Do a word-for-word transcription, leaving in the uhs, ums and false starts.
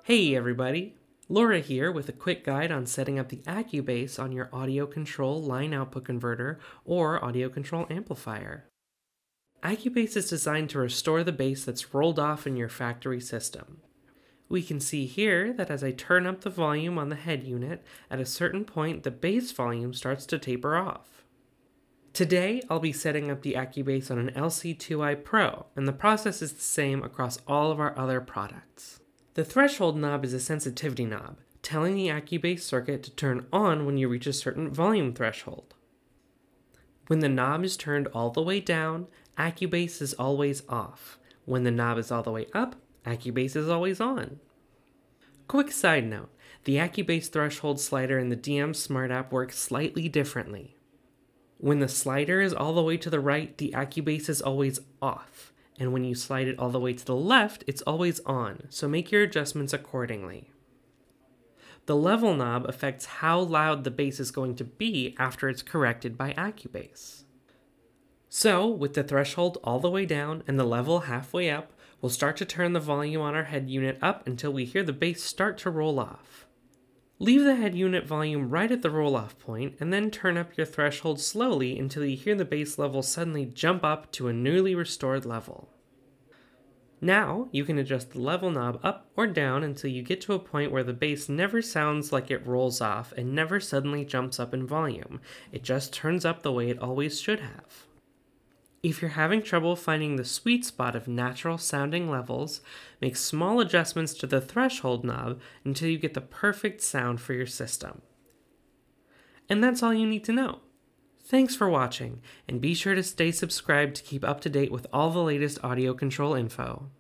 Hey everybody, Laura here with a quick guide on setting up the AccuBass on your AudioControl line output converter or AudioControl amplifier. AccuBass is designed to restore the bass that's rolled off in your factory system. We can see here that as I turn up the volume on the head unit, at a certain point the bass volume starts to taper off. Today, I'll be setting up the AccuBass on an L C two i Pro, and the process is the same across all of our other products. The threshold knob is a sensitivity knob, telling the AccuBass circuit to turn on when you reach a certain volume threshold. When the knob is turned all the way down, AccuBass is always off. When the knob is all the way up, AccuBass is always on. Quick side note, the AccuBass threshold slider in the D M Smart app works slightly differently. When the slider is all the way to the right, the AccuBass is always off. And when you slide it all the way to the left, it's always on, so make your adjustments accordingly. The level knob affects how loud the bass is going to be after it's corrected by AccuBass. So, with the threshold all the way down and the level halfway up, we'll start to turn the volume on our head unit up until we hear the bass start to roll off. Leave the head unit volume right at the roll-off point, and then turn up your threshold slowly until you hear the bass level suddenly jump up to a newly restored level. Now, you can adjust the level knob up or down until you get to a point where the bass never sounds like it rolls off and never suddenly jumps up in volume. It just turns up the way it always should have. If you're having trouble finding the sweet spot of natural sounding levels, make small adjustments to the threshold knob until you get the perfect sound for your system. And that's all you need to know. Thanks for watching, and be sure to stay subscribed to keep up to date with all the latest AudioControl info.